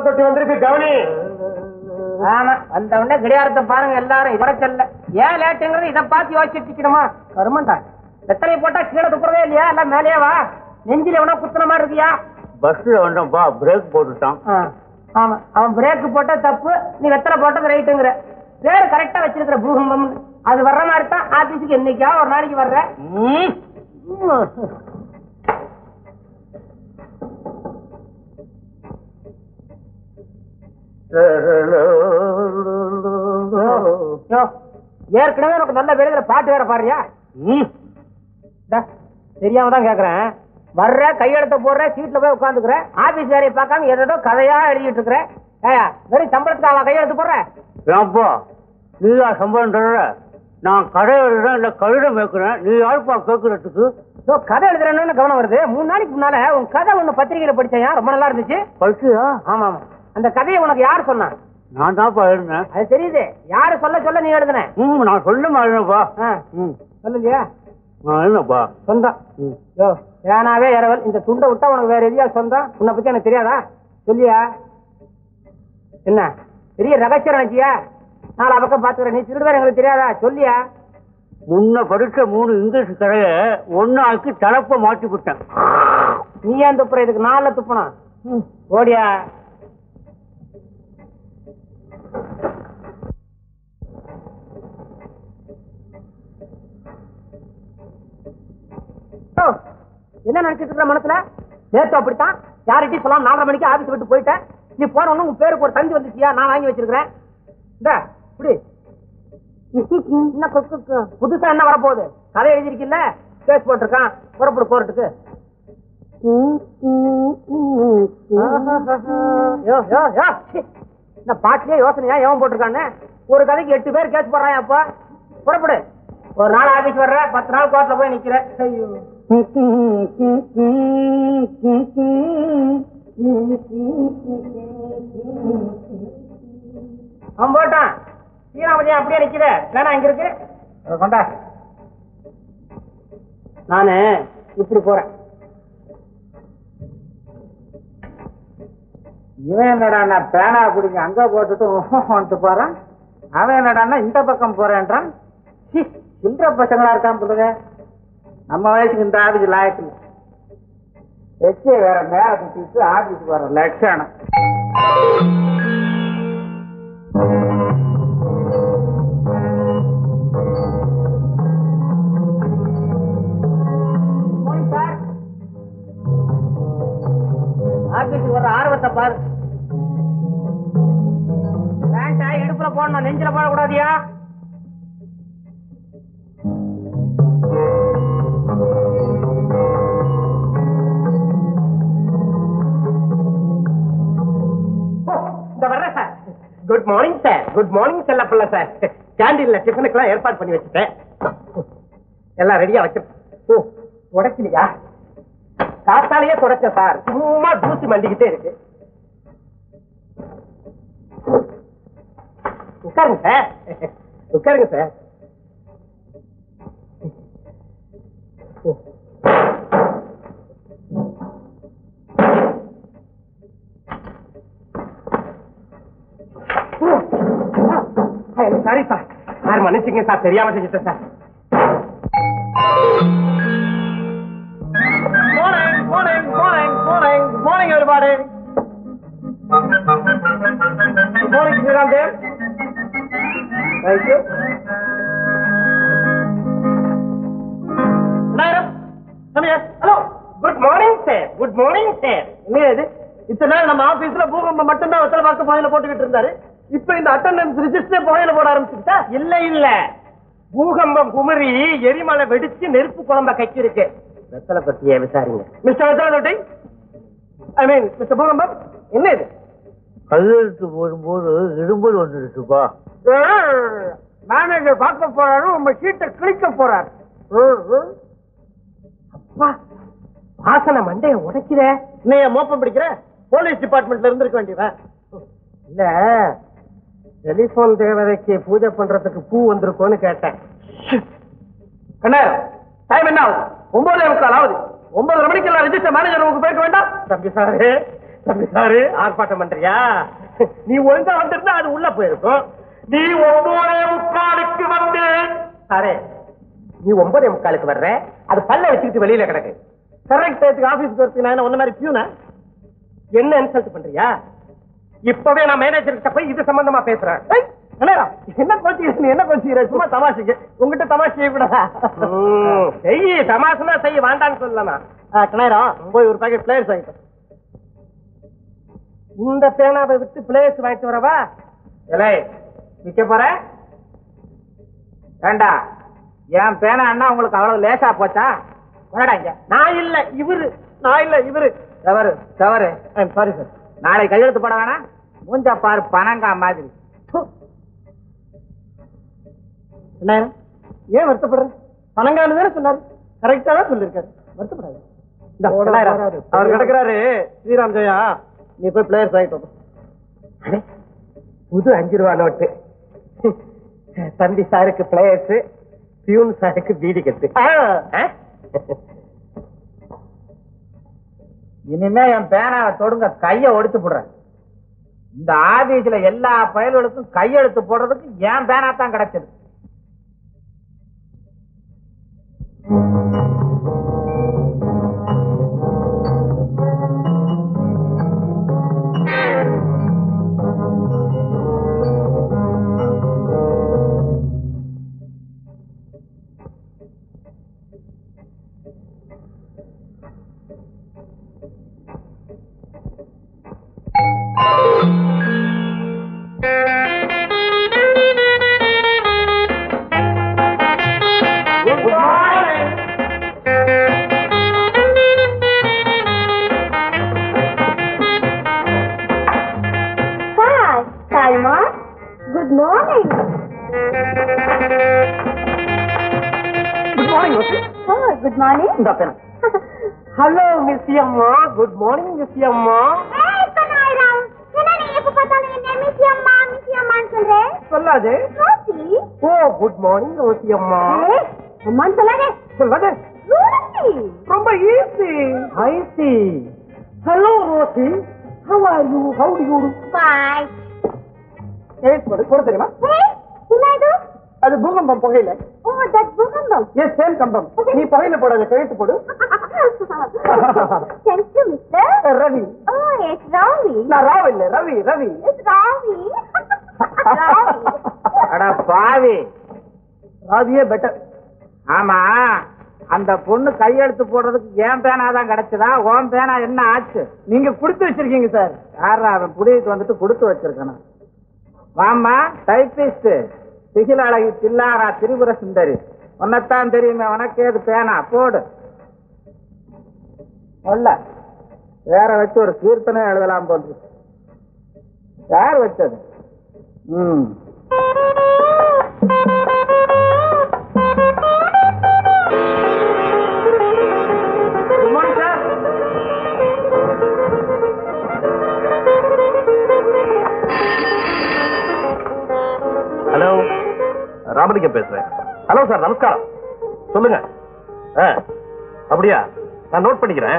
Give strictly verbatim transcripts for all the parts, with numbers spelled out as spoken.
தொட்டி வந்திருக்கு கவனி. ஆமா, அந்த உடனே கிடையாரத்தை பாருங்க எல்லாரும். இதை சொல்ல ஏன் லேட்டுங்கிறது இதை பார்த்து யோசிச்சுட்டு இருக்கணுமா? கருமண்டா, வெத்தலை போட்டா கீழே துப்புறதே இல்லையா? எல்லாம் மேலேயே வா. நெஞ்சில எவனா குத்துன மாதிரி இருக்கியா? பஸ்ல வந்தப்பா பிரேக் போட்டுட்டான். ஆமா, அவன் பிரேக் போட்டா தப்பு, நீ வெத்தலை போட்டது ரைட்டுங்கிற. பேரு கரெக்டா வச்சிருக்கிற பூகம்பம். அது வர்ற மாதிரி தான் ஆபீஸுக்கு என்னைக்கா ஒரு நாளைக்கு வர்ற. ஏற்கனவே உனக்கு நல்ல வேலையில பாட்டு வேற பாடுறியா? தெரியாம தான் கேக்குறேன். வர்ற கையெழுத்த போடுற, சீட்ல போய் உட்காந்துக்கிற, ஆபீஸ் வேலையை பார்க்காம ஏதோ கதையா எழுதிட்டு இருக்கிற. ஏயா வெறும் சம்பளத்துக்கு அவன் கையெழுத்து போடுற? ஏப்பா நீயா சம்பளம் தர்ற? நான் கடை எழுதுறேன் இல்ல கழுடம் வைக்கிறேன், நீ யாருப்பா கேட்கறதுக்கு? கதை எழுதுறேன்னு கவனம் வருது. மூணு நாளைக்கு முன்னால உன் கதை ஒண்ணு பத்திரிகையில படிச்சேன், ரொம்ப நல்லா இருந்துச்சு. படிச்சியா? ஆமா ஆமா. அந்த கதையை உனக்கு யார் சொன்னா? நான் தான்ப்பா எழுதுனேன். அது தெரியுது. யாரு சொல்ல சொல்ல நீ எழுதுன? ம் நான் சொல்ல மாட்டேன்ப்பா. சொல்லுதியா? நான் எழுதுனப்பா. சொந்தம். யோ ஏனாவே இரவல், இந்த துண்டை விட்டா உனக்கு வேற எதையா சொந்தம்? உன்னை பத்தி எனக்கு தெரியாதா? சொல்லியா? என்ன பெரிய ரகசியம் நினைச்சியா? நாலு பக்கம் பாத்துக்கிறேன். நீ திருடுவேன் எங்களுக்கு தெரியாதா? சொல்லியா? முன்ன படிச்ச மூணு இங்கிலீஷ் கதைய ஒன்னாக்கி தலைப்ப மாட்டி விட்டேன். நீ ஏன் துப்புற? இதுக்கு நாலுல துப்புனா ஓடியா? என்ன நினைச்சிட்டு இருக்கிற மனசுல? நேத்து அப்படித்தான் யார்கிட்டயும் சொல்லாம நாலரை மணிக்கு ஆபீஸ் விட்டு போயிட்டேன். நீ போன ஒண்ணு உன் பேருக்கு ஒரு தந்தி வந்துச்சியா? நான் வாங்கி வச்சிருக்கிறேன். புதுசா என்ன வரப்போகுது? கதை எழுதிருக்கில்ல, கேஸ் போட்டிருக்கான், புறப்படு கோர்ட்டுக்கு. இந்த பாட்டிலே யோசனையா எவன் போட்டிருக்கான்னு? ஒரு கதைக்கு எட்டு பேர் கேஸ் போடுறான். அப்ப புறப்படு. ஒரு நாள் ஆபீஸ் வர்ற, பத்து நாள் கோர்ட்ல போய் நிக்கிற. ஐயோ அவன் போட்டான். சீனாமதியா அப்படியே நிக்கிற. வேணா இங்க இருக்கு கொண்டா. நானு இப்படி போறேன். இவன் என்னடா பேனா குடிங்க அங்க போட்டுட்டு வந்துட்டு போறான். அவன் என்னடா இந்த பக்கம் போறேன்றான். சில்ற பசங்களா இருக்கான் சொல்லுங்க. நம்ம வயசுக்கு இந்த ஆபீஸ் லாயக்கு வச்சு வேற மேல குட்டிட்டு ஆபீஸ் வர லட்சணம். ஆபீஸுக்கு வர ஆர்வத்தை பாரு. பேண்டா இடுப்புல போடணும், நெஞ்சில போடக்கூடாதியா? Good morning sir. Good morning செல்லப்பிள்ள சார். கேண்டீன்ல டிஃபனுக்கெல்லாம் ஏற்பாடு பண்ணி வச்சுட்டேன். எல்லாம் ரெடியா வச்சிருக்கேன். உடைக்கலையா? காத்தாலேயே தொடச்ச சார். சும்மா தூசி மண்டிக்கிட்டே இருக்கு. உட்காருங்க சார். உட்காருங்க சார். Sorry sir. சார் மன்னிச்சுங்க சார், தெரியாம செஞ்சுட்டேன் sir. Morning, morning, morning, morning, good morning everybody. Good morning, Sriram Dev. Thank you. Nairam, come here. Hello. Good morning, sir. Good morning, sir. என்ன இது? இத்தனை நாள் நம்ம ஆபீஸ்ல பூகம்பம் மட்டும்தான் வெத்தலை பார்க்க புகையில போட்டுக்கிட்டு இருந்தாரு. இப்ப இந்த அட்டெண்டன்ஸ் ரிஜிஸ்டர் புகையில போட ஆரம்பிச்சுட்டா? இல்ல இல்ல, பூகம்பம் குமரி எரிமலை வெடிச்சு நெருப்பு குழம்ப கக்கி இருக்கு. வெத்தலை பத்தியே விசாரிங்க மிஸ்டர் வெத்தலை தொட்டி. ஐ மீன் மிஸ்டர் பூகம்பம், என்ன இது? கையெழுத்து போடும்போது இரும்பல் வந்துருச்சுப்பா. மேனேஜர் பார்க்க போறாரு, உங்க சீட்டை கிழிக்க போறாரு. அப்பா வாசனை மண்டைய உடைக்கிற. நீ மோப்பம் பிடிக்கிற? போலீஸ் டிபார்ட்மெண்ட்ல இருந்திருக்க வேண்டியவன். இல்ல, டெலிபோன் தேவதைக்கு பூஜை பண்றதுக்கு பூ வந்திருக்கோன்னு கேட்டேன். டைம் என்ன ஆகுது? ஒன்பதே முக்கால் ஆகுது. ஒன்பதரை மணிக்கு எல்லாம் ரெஜிஸ்டர் மேனேஜர் உங்களுக்கு போயிருக்க வேண்டாம்? தம்பி சாரு, சாரு ஆர்ப்பாட்டம் பண்றியா? நீ ஒழுங்கா வந்திருந்தா அது உள்ள போயிருக்கும். நீ ஒன்பதே முக்காலுக்கு வந்து அரே நீ ஒன்பதே முக்காலுக்கு வர்ற, அது பல்ல வச்சுக்கிட்டு வெளியில கிடக்கு. கரெக்ட் டயத்துக்கு ஆபீஸ்க்கு வரதுக்கு நான் என்ன ஒன்ன மாதிரி பியூனா? என்ன இன்சல்ட் பண்றியா? இப்பவே நான் மேனேஜர் கிட்ட போய் இது சம்பந்தமா பேசுறேன். என்ன கோச்சிக்கிறீங்க? என்ன கோச்சிக்கிற? சும்மா தமாஷுக்கு. உங்ககிட்ட தமாஷ் செய்யக்கூடாதா? செய்ய தமாஷுனா செய்ய வேண்டான்னு சொல்லலாமா? கிணறம் போய் ஒரு பாக்கெட் பிளேயர்ஸ் வாங்கிட்டோம். இந்த பேனாவை விட்டு பிளேயர்ஸ் வாங்கிட்டு வரவா? இல்லை விற்க போற வேண்டா. என் பேனா அண்ணா உங்களுக்கு அவ்வளவு லேசா போச்சா? நான் இல்ல இவரு, நான் இல்ல இவரு. தவறு தவறு. Sorry sir. நாளை கையெழுத்து போட வேணாம். மூஞ்சா பாரு பனங்கா மாதிரி. என்ன ஏன் வருத்தப்படுற? பனங்கான்னு தானே சொன்னாரு. கரெக்டா தான் சொல்லிருக்காரு. வருத்தப்படாது. அவர் கிடக்குறாரு ஸ்ரீராம் ஜெயா. நீ போய் பிளேயர்ஸ் ஆகிட்டு புது அஞ்சு ரூபா நோட்டு. தம்பி சாருக்கு பிளேயர்ஸ், பியூன் சாருக்கு பீடி கட்டு. இனிமே என் பேனாவை தொடுங்க, கைய ஒடிச்சு போடுறேன். இந்த ஆபீஸ்ல எல்லா பயல்களுக்கும் கையெழுத்து போடுறதுக்கு என் பேனா தான் கிடைச்சது. ஹலோ மிஸ் அம்மா. குட் மார்னிங் மிஸ் அம்மா. சொல்லாது. ஓ குட் மார்னிங் ரோசி அம்மா. சொல்லாது. ரொம்ப easy. I see. Hello Rosie. How are you? How do you do? Fine. ஏய் போடு போடு தெரியுமா? அது பூகம்பம் புகையில. ஓ தட் பூகம்பம். எஸ் சேம் கம்பம். நீ புகையில போடாத, கழுத்து போடு. Thank you mister. Ravi. Oh it's Ravi. நான் ராவ் இல்ல Ravi Ravi. It's Ravi. Ravi. அட பாவி. ராவியே பெட்டர். ஆமா அந்த பொண்ணு கையெழுத்து போடுறதுக்கு ஏன் பேனா தான் கிடைச்சதா? ஓம் பேனா என்ன ஆச்சு? நீங்க குடுத்து வச்சிருக்கீங்க சார். யாரா அவன் புடியிட்டு வந்துட்டு கொடுத்து வச்சிருக்கணும். வாமா டைபிஸ்ட் சிகில அழகி தில்லாரா திரிபுர சுந்தரி. உன்னத்தான் தெரியுமே, உனக்கு ஏது பேனா போடு. இல்ல வேற வச்சு ஒரு கீர்த்தனை எழுதலாம் போன்று. யார் வச்சது? ம் good morning sir. Hello Ramalingam பேசுறேன். ஹலோ சார் நமஸ்காரம். சொல்லுங்க. அப்படியா? நான் நோட் பண்ணிக்கிறேன்.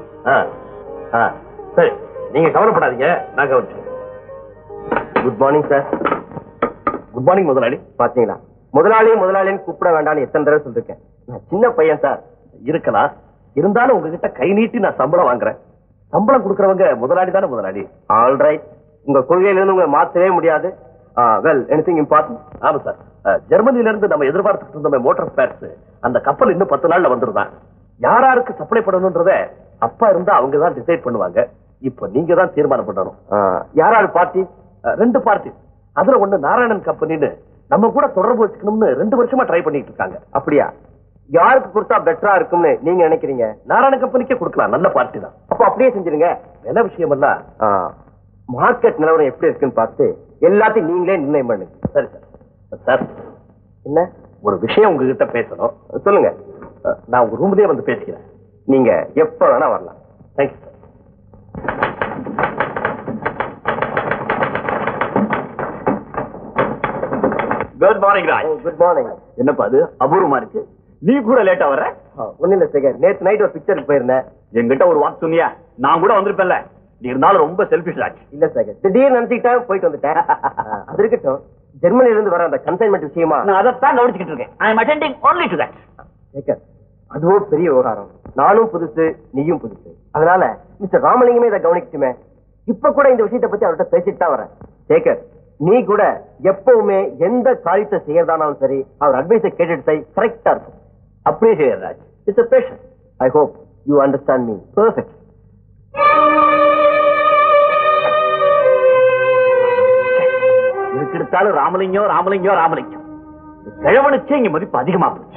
சரி நீங்க கவலைப்படாதீங்க, நான் கவனிச்சேன். Good morning sir. Good morning முதலாளி. பாத்தீங்களா, முதலாளி முதலாளின்னு கூப்பிட வேண்டாம்னு எத்தனை தடவை சொல்லிருக்கேன். நான் சின்ன பையன் சார். இருக்கலாம், இருந்தாலும் உங்ககிட்ட கை நீட்டி நான் சம்பளம் வாங்குறேன். சம்பளம் கொடுக்கறவங்க முதலாளி தானே முதலாளி. ஆல்ரைட், உங்க கொள்கையிலிருந்து உங்களை மாற்றவே முடியாது. Well anything important? ஆமா சார். ஜெர்மனில இருந்து நம்ம எதிர்பார்த்துட்டு இருந்த மோட்டார் ஸ்பேர்ஸ் அந்த கப்பல் இன்னும் பத்து நாள்ல வந்துருதான். யாராருக்கு சப்ளை பண்ணணும்ன்றத அப்பா இருந்தா அவங்க தான் டிசைட் பண்ணுவாங்க. இப்ப நீங்க தான் தீர்மானம் பண்ணணும். யாராரு பார்ட்டி? ரெண்டு பார்ட்டி. அதுல ஒண்ணு நாராயணன் கம்பெனின்னு நம்ம கூட தொடர்பு வச்சுக்கணும்னு ரெண்டு வருஷமா ட்ரை பண்ணிட்டு இருக்காங்க. அப்படியா? யாருக்கு கொடுத்தா பெட்டரா இருக்கும்னு நீங்க நினைக்கிறீங்க? நாராயண கம்பெனிக்கே கொடுக்கலாம், நல்ல பார்ட்டி தான். அப்ப அப்படியே செஞ்சிருங்க. விலை விஷயம் எல்லாம் மார்க்கெட் நிலவரம் எப்படி இருக்குன்னு பார்த்து எல்லாத்தையும் நீங்களே நிர்ணயம் பண்ணுங்க. சரி சார். சார் என்ன ஒரு விஷயம் உங்ககிட்ட பேசணும். சொல்லுங்க. நான் உங்க ரூம்லயே வந்து பேசிக்கிறேன். நீங்க எப்ப வேணா வரலாம். Thank you sir. Good morning Raj. Good morning. என்னப்பா அது அபூர்வமா இருக்கு, நீ கூட லேட்டா வர்ற? ஒண்ணு இல்ல சேகர், நேத்து நைட் ஒரு பிக்சருக்கு போயிருந்தேன். என்கிட்ட ஒரு வார்த்தை சொன்னியா நான் கூட வந்திருப்பேன்ல. நீ இருந்தாலும் ரொம்ப செல்ஃபிஷ் ஆச்சு. இல்ல சார், திடீர்னு நினைச்சுக்கிட்டா போயிட்டு வந்துட்டேன். அது இருக்கட்டும், ஜெர்மனில இருந்து வர அந்த கன்சைன்மெண்ட் விஷயமா நான் அதைத்தான் கவனிச்சுக்கிட்டு இருக்கேன். I am attending only to that. Sekar, அதுவோ பெரிய விவகாரம். நானும் புதுசு, நீயும் புதுசு. அதனால மிஸ்டர் ராமலிங்கமே இதை கவனிக்கட்டுமே. இப்ப கூட இந்த விஷயத்தை பத்தி அவர்கிட்ட பேசிட்டு தான் வரேன். சேகர், நீ கூட எப்பவுமே எந்த காரியத்தை செய்யறதானாலும் சரி அவர் அட்வைஸை கேட்டுட்டு கரெக்டா இருக்கும். அப்படியே செய்யற Raj. It's a pleasure. I hope you understand me perfect. இதுக்கு எடுத்தாலும் ராமலிங்கம் ராமலிங்கம் ராமலிங்கம். கிழவனுச்சே இங்க மதிப்பு அதிகமா போகுது.